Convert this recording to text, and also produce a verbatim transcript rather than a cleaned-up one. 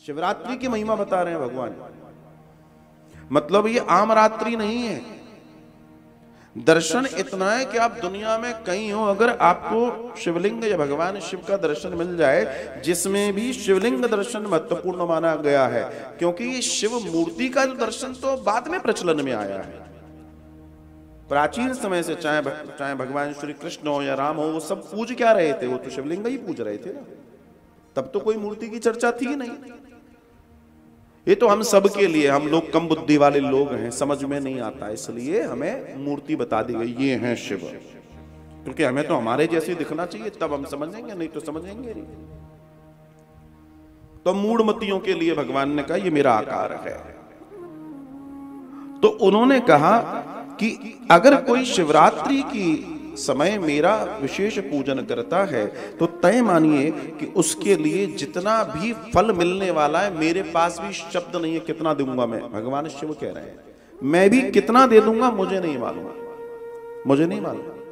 शिवरात्रि की महिमा बता रहे हैं भगवान। मतलब ये आम रात्रि नहीं है। दर्शन इतना है कि आप दुनिया में कहीं हो, अगर आपको शिवलिंग या भगवान शिव का दर्शन मिल जाए, जिसमें भी शिवलिंग दर्शन महत्वपूर्ण माना गया है, क्योंकि ये शिव मूर्ति का जो दर्शन तो बाद में प्रचलन में आया है। प्राचीन समय से चाहे चाहे भगवान श्री कृष्ण हो या राम हो, वो सब पूज क्या रहे थे? वो तो शिवलिंग ही पूज रहे थे ना। तब तो कोई मूर्ति की चर्चा थी ही नहीं। ये तो हम सब के लिए, हम लोग कम बुद्धि वाले लोग हैं, समझ में नहीं आता, इसलिए हमें मूर्ति बता दी गई, ये हैं शिव। क्योंकि हमें तो हमारे जैसे दिखना चाहिए, तब हम समझेंगे, नहीं तो समझेंगे नहीं। तो मूढ़मतियों के लिए भगवान ने कहा ये मेरा आकार है। तो उन्होंने कहा कि अगर कोई शिवरात्रि की समय मेरा विशेष पूजन करता है तो तय मानिए कि उसके लिए जितना भी फल मिलने वाला है, मेरे पास भी शब्द नहीं है कितना दूंगा मैं। भगवान शिव कह रहे हैं मैं भी कितना दे दूंगा मुझे नहीं मालूम, मुझे नहीं मालूम।